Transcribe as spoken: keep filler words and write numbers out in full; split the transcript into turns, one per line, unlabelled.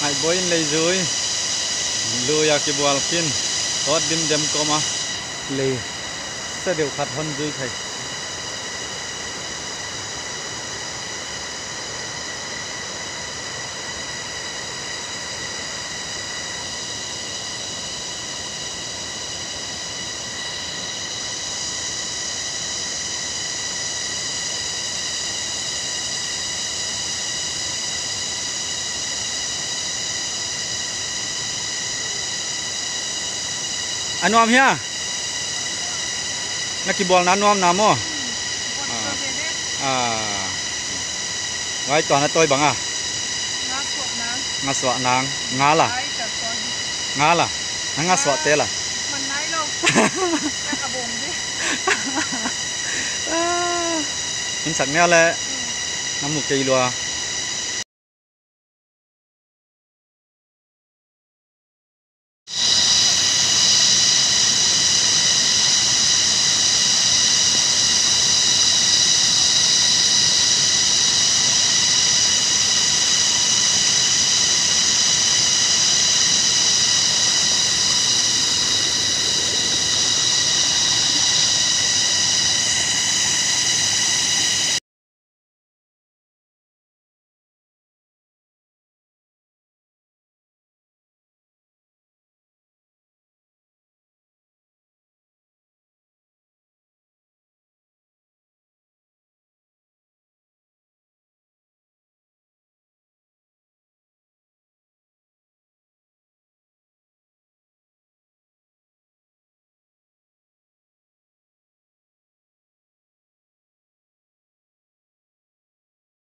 ai bôi lấy dưới lùi à cái bùa kia có đêm đêm có mà lì sẽ đều khát hơn dưới thầy anh om hia nak kibol nan om namo à vậy toàn là tôi bằng à ngã sọ nàng ngã là ngã là ngã sọ té là mình sẵn nghe lẽ năm một kỳ lúa